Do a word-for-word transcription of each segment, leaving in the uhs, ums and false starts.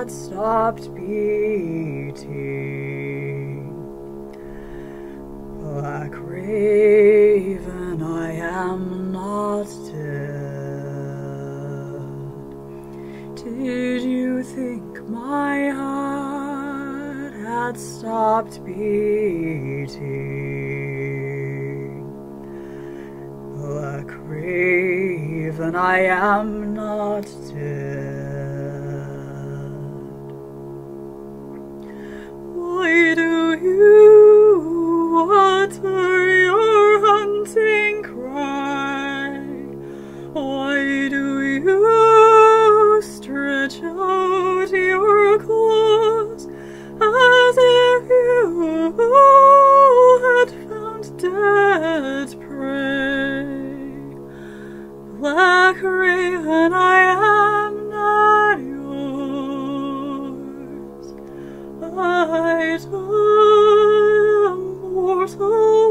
had stopped beating. Black raven, I am not dead. Did you think my heart had stopped beating? Black raven, I am not dead. Why do you utter your hunting cry? Why do you stretch out your claws as if you had found dead prey? Black raven, I am not yours. I die a mortal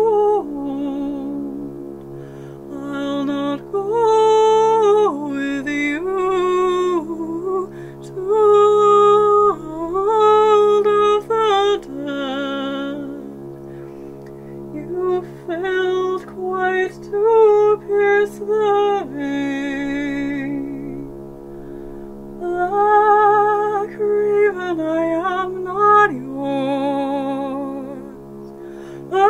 wound. I'll not go with you to the world of the dead. You failed quite to pierce the vein. Black raven, I am not yours. Ah,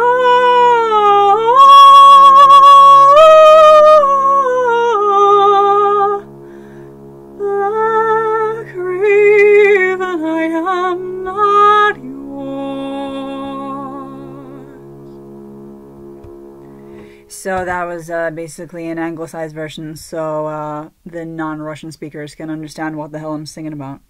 black raven, I am not yours. So that was uh, basically an anglicized version, so uh, the non-Russian speakers can understand what the hell I'm singing about.